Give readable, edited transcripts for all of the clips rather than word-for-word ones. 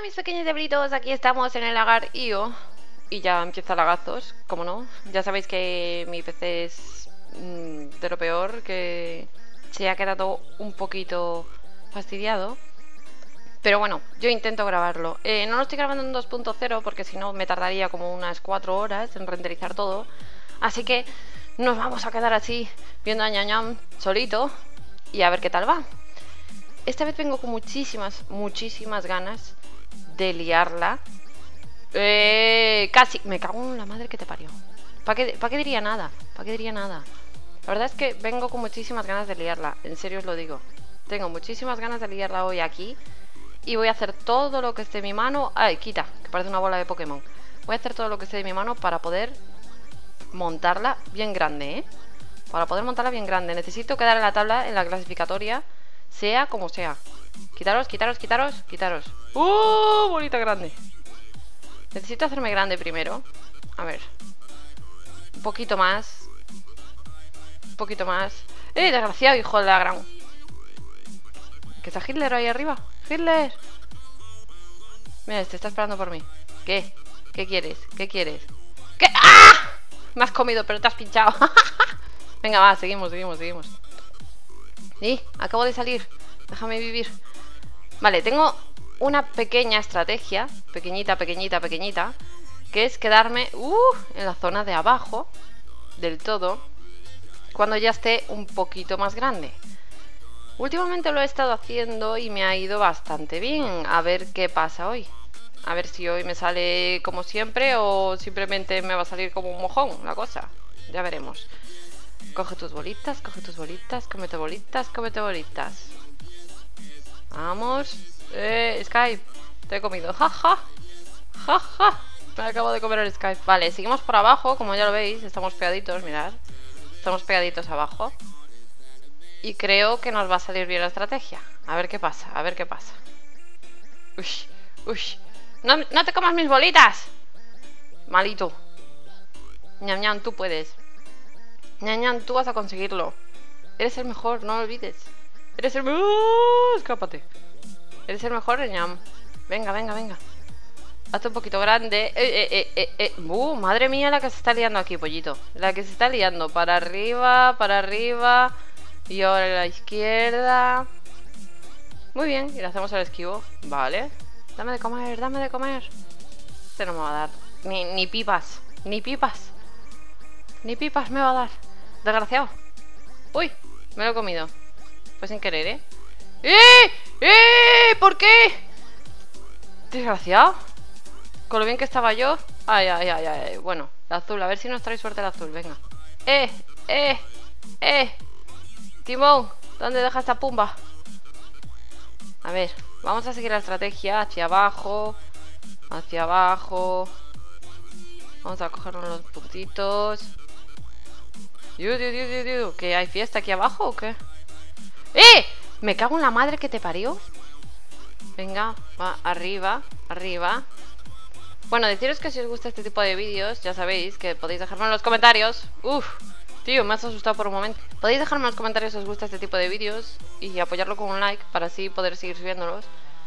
Hola mis pequeños diablitos, aquí estamos en el lagar IO. Y ya empieza lagazos, como no. Ya sabéis que mi PC es de lo peor, que se ha quedado un poquito fastidiado. Pero bueno, yo intento grabarlo. No lo estoy grabando en 2.0 porque si no me tardaría como unas 4 horas en renderizar todo. Así que nos vamos a quedar así, viendo a ñañam solito y a ver qué tal va. Esta vez vengo con muchísimas ganas de liarla. Casi. Me cago en la madre que te parió. ¿Para qué diría nada? ¿Para qué diría nada? La verdad es que vengo con muchísimas ganas de liarla. En serio os lo digo. Tengo muchísimas ganas de liarla hoy aquí. Y voy a hacer todo lo que esté en mi mano. Ay, quita, que parece una bola de Pokémon. Voy a hacer todo lo que esté en mi mano para poder montarla bien grande, ¿eh? Para poder montarla bien grande. Necesito quedar en la tabla, en la clasificatoria, sea como sea. Quitaros. Bolita grande. Necesito hacerme grande primero. A ver. Un poquito más. Un poquito más. Desgraciado, hijo de la gran. ¿Que está Hitler ahí arriba? ¡Hitler! Mira, este está esperando por mí. ¿Qué? ¿Qué quieres? ¿Qué quieres? ¿Qué? ¡Ah! Me has comido, pero te has pinchado. Venga, va, seguimos. Acabo de salir. Déjame vivir. Vale, tengo una pequeña estrategia. Pequeñita. Que es quedarme en la zona de abajo del todo cuando ya esté un poquito más grande. Últimamente lo he estado haciendo y me ha ido bastante bien. A ver qué pasa hoy. A ver si hoy me sale como siempre o simplemente me va a salir como un mojón la cosa. Ya veremos. Coge tus bolitas, cómete bolitas. Vamos. Skype, te he comido. Jaja. Me acabo de comer el Skype. Vale, seguimos por abajo, como ya lo veis. Estamos pegaditos, mirad. Estamos pegaditos abajo. Y creo que nos va a salir bien la estrategia. A ver qué pasa. Ush. No te comas mis bolitas. Malito. Ñam, tú puedes. Ñam, tú vas a conseguirlo. Eres el mejor, no lo olvides. Eres el mejor. Escápate. Eres el mejor, ñam. Venga. Hazte un poquito grande. Madre mía la que se está liando aquí, pollito. La que se está liando. Para arriba. Y ahora a la izquierda. Muy bien, y le hacemos el esquivo. Vale. Dame de comer. Este no me va a dar ni pipas. Ni pipas me va a dar. Desgraciado. Uy, me lo he comido. Fue sin querer, ¿por qué? Desgraciado. Con lo bien que estaba yo. Ay. Bueno, el azul, a ver si nos trae suerte el azul. Venga. Timón, ¿dónde deja esta pumba? A ver, vamos a seguir la estrategia. Hacia abajo. Vamos a cogernos los puntitos. ¿Que hay fiesta aquí abajo o qué? Me cago en la madre que te parió. Venga, va, arriba. Bueno, deciros que si os gusta este tipo de vídeos, ya sabéis que podéis dejarme en los comentarios. Tío, me has asustado por un momento. Podéis dejarme en los comentarios si os gusta este tipo de vídeos y apoyarlo con un like para así poder seguir subiéndolos.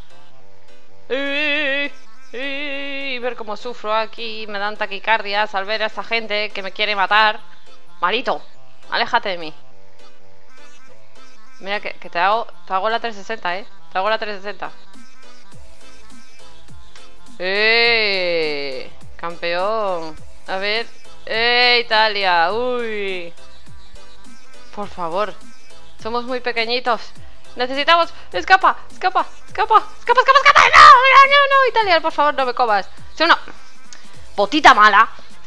Y ver cómo sufro aquí, me dan taquicardias al ver a esta gente que me quiere matar. Malito, aléjate de mí. Mira que te hago la 360, Te hago la 360. Campeón. A ver. Italia. Uy. Por favor. Somos muy pequeñitos. Necesitamos. Escapa. No. Italia, por favor, no me comas. Soy una botita mala.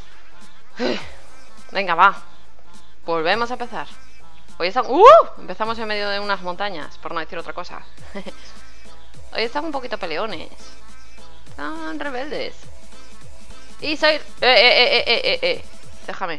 Venga, va. Volvemos a empezar. Hoy estamos. Empezamos en medio de unas montañas, por no decir otra cosa. Hoy estamos un poquito peleones. Están rebeldes. Y soy... Déjame.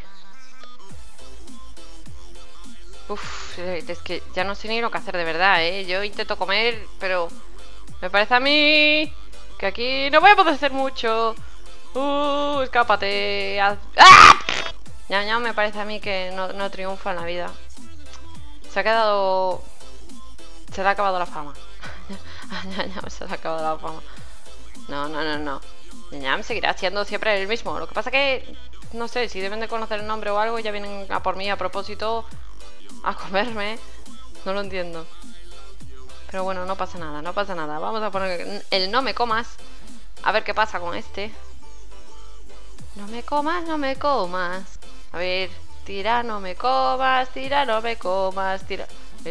Es que ya no sé ni lo que hacer de verdad, Yo intento comer, pero... Me parece a mí... Que aquí no voy a poder hacer mucho. Escápate. Ya me parece a mí que no triunfa en la vida. Se ha quedado... Se le ha acabado la fama. Se le ha acabado la fama. No, no, no, no. Ñam seguirá siendo siempre el mismo. Lo que pasa que, no sé, si deben de conocer el nombre o algo, ya vienen a por mí a propósito a comerme. No lo entiendo. Pero bueno, no pasa nada, no pasa nada. Vamos a poner el no me comas. A ver qué pasa con este. No me comas, no me comas. A ver, tira, no me comas, tira, no me comas, tira.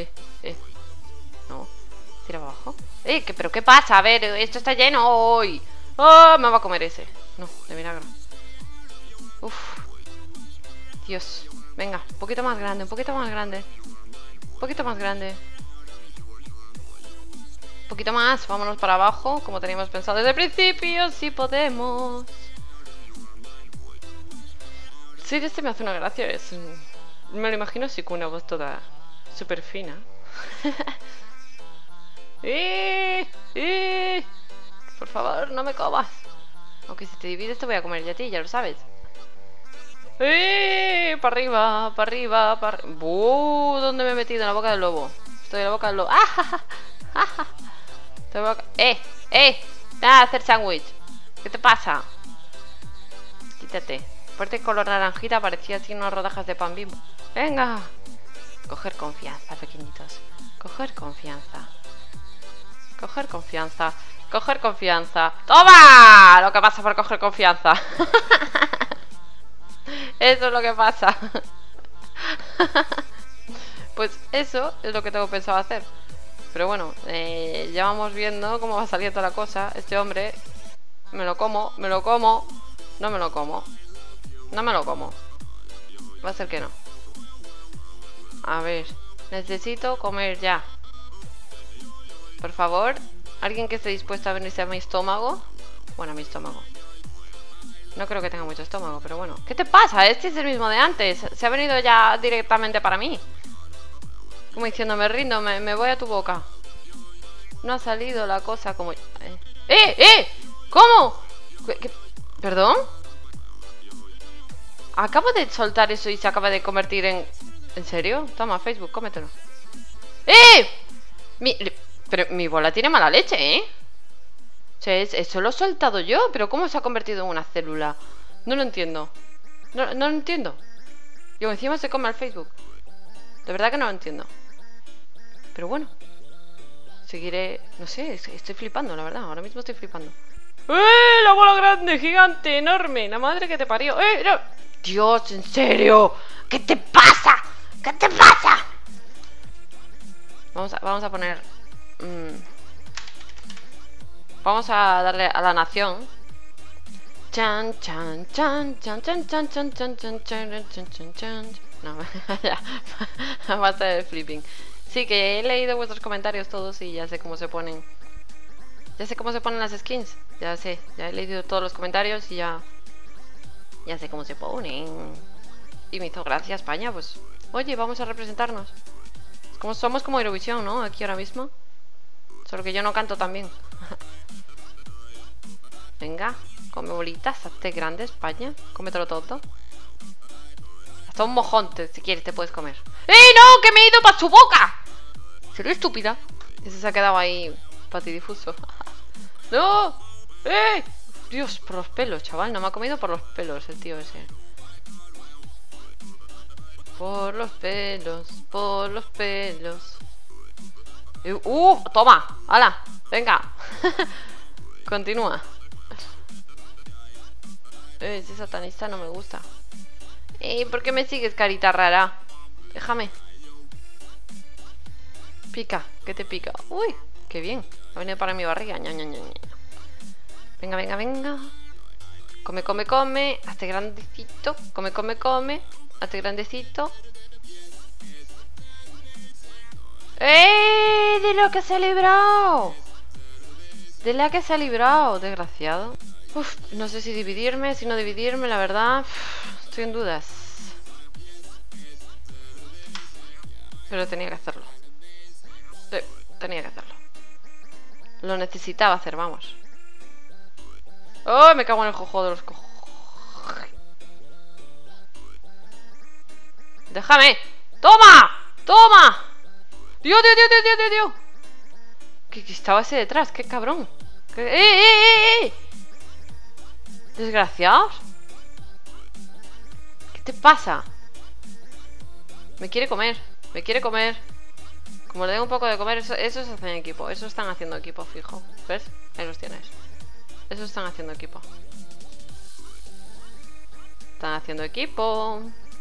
No, tira abajo. ¿Pero qué pasa? A ver, esto está lleno hoy. ¡Oh! Me va a comer ese. No, de milagro. Uf. Dios. Venga, un poquito más grande, un poquito más grande. Un poquito más grande. Un poquito más, vámonos para abajo, como teníamos pensado desde el principio, si podemos. Sí, este me hace una gracia, me lo imagino así con una voz toda súper fina. Por favor, no me comas. Aunque si te divides te voy a comer ya a ti, ya lo sabes. Para arriba, para arriba, para arriba. ¿Dónde me he metido? En la boca del lobo. Estoy en la boca del lobo. Nada, hacer sándwich. ¿Qué te pasa? Quítate. Fuerte color naranjita, parecía así unas rodajas de pan Bimbo. Venga. Coger confianza, pequeñitos. Coger confianza. Coger confianza. Coger confianza. ¡Toma! Lo que pasa por coger confianza. Eso es lo que pasa. Pues eso es lo que tengo pensado hacer. Pero bueno, ya vamos viendo cómo va saliendo la cosa. Este hombre, me lo como, no me lo como. No me lo como. Va a ser que no. A ver, necesito comer ya. Por favor, alguien que esté dispuesto a venirse a mi estómago. Bueno, a mi estómago. No creo que tenga mucho estómago, pero bueno. ¿Qué te pasa? Este es el mismo de antes. Se ha venido ya directamente para mí. Como diciendo, me rindo, me voy a tu boca. No ha salido la cosa como... ¿Cómo? ¿Qué? ¿Perdón? Acabo de soltar eso y se acaba de convertir en... ¿En serio? Toma, Facebook, cómetelo. Pero mi bola tiene mala leche, ¿eh? O sea, eso lo he soltado yo. Pero ¿cómo se ha convertido en una célula? No lo entiendo. No lo entiendo. Y encima se come al Facebook. De verdad que no lo entiendo. Pero bueno, seguiré... No sé, estoy flipando, la verdad. Ahora mismo estoy flipando. La bola grande, gigante, enorme. La madre que te parió. No. Dios, en serio. ¿Qué te pasa? ¿Qué te pasa? Vamos a poner... Vamos a darle a la nación. Chan, chan, chan, chan, chan, chan, chan, chan, chan, chan, chan, chan, chan. No, ya. Basta de flipping. Sí, que he leído vuestros comentarios todos y ya sé cómo se ponen. Ya sé cómo se ponen las skins. Ya sé, ya he leído todos los comentarios y ya sé cómo se ponen. Y me hizo gracia España, pues. Oye, vamos a representarnos. Somos como Eurovisión, ¿no? Aquí ahora mismo. Solo que yo no canto tan bien. Venga, come bolitas, hazte grande, España. Cómetelo todo. Hasta un mojón, si quieres, te puedes comer. ¡No! ¡Que me he ido para su boca! ¿Seré estúpida? Ese se ha quedado ahí patidifuso. ¡No! Dios, por los pelos, chaval. No me ha comido por los pelos el tío ese. Por los pelos, por los pelos. Toma, hala, venga. Continúa. Ese satanista no me gusta. ¿Por qué me sigues, carita rara? Déjame. Pica, ¿qué te pica? Uy, qué bien. Ha venido para mi barriga. Venga, venga, venga. Come, come, come. Hazte grandecito. Come, come, come. Hazte grandecito. De lo que se ha librado. De la que se ha librado, desgraciado. No sé si dividirme, si no dividirme, la verdad. Estoy en dudas. Pero tenía que hacerlo. Sí, tenía que hacerlo. Lo necesitaba hacer, vamos. ¡Oh! Me cago en el jojo de los cojos. ¡Déjame! ¡Toma! ¡Toma! ¡Dios, Dios, Dios, Dios, Dios, Dios! ¿Qué estaba ese detrás? ¡Qué cabrón! ¡Eh! Desgraciados. ¿Qué te pasa? Me quiere comer. Me quiere comer. Como le den un poco de comer, eso se hace en equipo. Eso están haciendo equipo, fijo. ¿Ves? Ahí los tienes. Eso están haciendo equipo. Están haciendo equipo.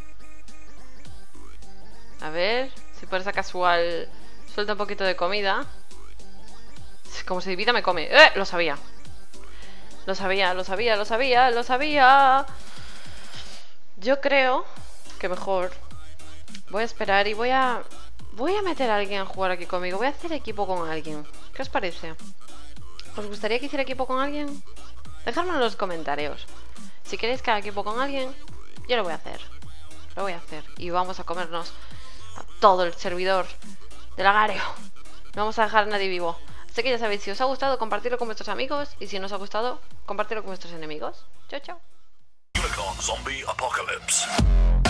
A ver si por esa casual suelta un poquito de comida. Como si divida me come. Lo sabía. Lo sabía, lo sabía, lo sabía, lo sabía. Yo creo que mejor voy a esperar y voy a meter a alguien a jugar aquí conmigo. Voy a hacer equipo con alguien. ¿Qué os parece? ¿Os gustaría que hiciera equipo con alguien? Dejadmelo en los comentarios. Si queréis que haga equipo con alguien, yo lo voy a hacer. Lo voy a hacer. Y vamos a comernos a todo el servidor del Agareo. No vamos a dejar a nadie vivo. Así que ya sabéis, si os ha gustado, compartirlo con vuestros amigos. Y si no os ha gustado, compartirlo con vuestros enemigos. Chao, chao. Unicorn Zombie Apocalypse.